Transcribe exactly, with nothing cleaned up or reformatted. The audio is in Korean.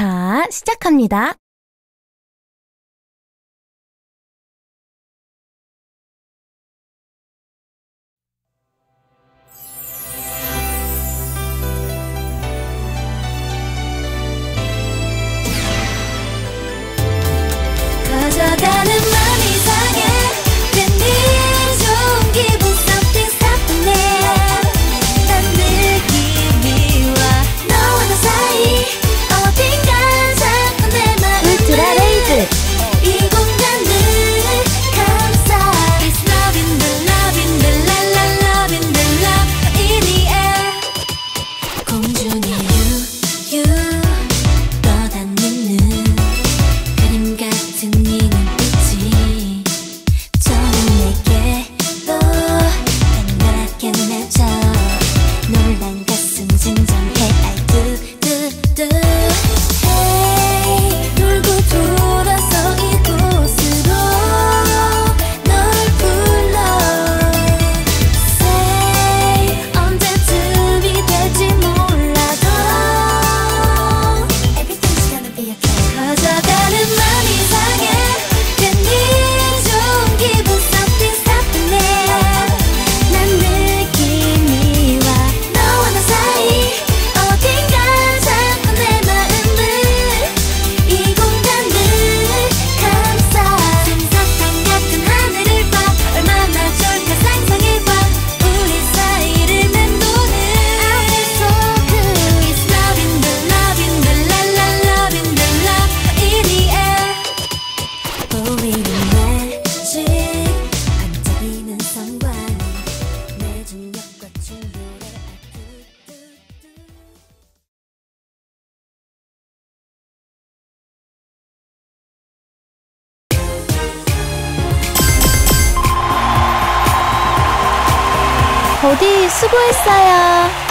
자, 시작합니다. 가져가는 맘 이상해 괜히 좋은 기분 something's happening 난 느낌이 와 너와 나 사이 어딘가 자꾸 내 마음을 울트라 레이즈 이 공간을 감싸 It's love in the love in the la la love in the love in the air 공중에 you you 떠다니는 그림 같은 네 눈빛이 저는 내게로 강렬하게 맺혀 놀란 가슴 진정해 I do do do Hey 돌고 돌아서 이곳으로 널 불러 Say 언제쯤이 될지 몰라도 Everything's gonna be okay 가져가는 맘 이상해 괜히 좋은 기분 something's happening 난 느낌이 와 너와 나 사이 어딘가 자꾸 내 마음을 이 공간을 감싸 솜사탕 같은 하늘을 봐 얼마나 좋을까 상상해봐 우리 사이를 맴도는 I feel so good It's love in the love in the la la love in the love in the air 보이는 매직 반짝이는 성광 내 중력과 충돌해 버디 수고했어요.